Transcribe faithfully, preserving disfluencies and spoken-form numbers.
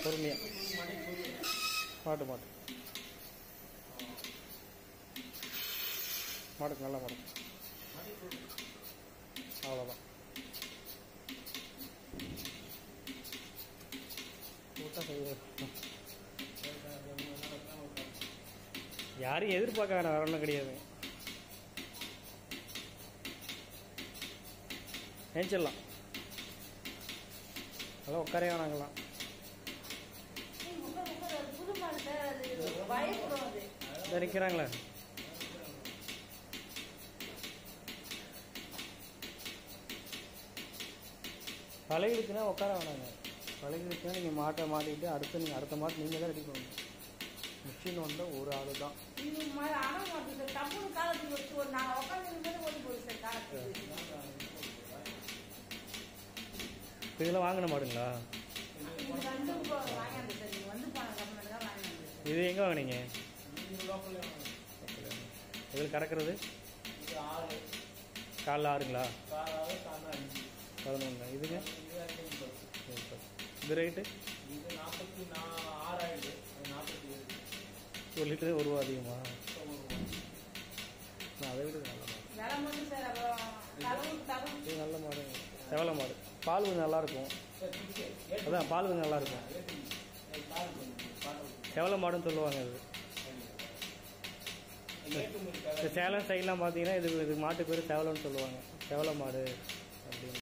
பொறுமையா மாட்டு மாட்டு மாட்டுக்கு நல்லா மாடு. அவ்வளோதான். யாரையும் எதிர்பார்க்க வேணாம், வேற ஒன்றும் கிடையாது. நினச்சிடலாம், அதெல்லாம் உட்காரே வேணாங்கலாம். நிற்கிறாங்களே பழகிடுச்சுன்னா உட்கார வேணாங்க. பழகிடுச்சுன்னா நீங்கள் மாட்டை மாட்டிக்கிட்டு அடுத்து நீங்கள் அடுத்த மாட்டு நீங்கள் தான் ரெடி பண்ணணும். மிஷின் வந்து ஒரு ஆள் தான். இதெல்லாம் வாங்கின மாடுங்களா? இது எங்கே வாங்கினீங்க? இதில் கறக்கிறது காலைல ஆறுங்களா? பதினொன்று. இதுங்க இது ரேட்டு ஒரு லிட்டரு ஒரு ரூபா அதிகமா? அதை விட நல்ல மாடு. இது நல்ல மாடு, செவலை மாடு. பால் கொஞ்சம் நல்லாயிருக்கும். அதான் பால் கொஞ்சம் நல்லாயிருக்கும். செவலை மாடுன்னு சொல்லுவாங்க. இது சேலம் சைட்லாம் பார்த்தீங்கன்னா இது இது மாட்டு பேர் செவலைன்னு சொல்லுவாங்க. செவலை மாடு.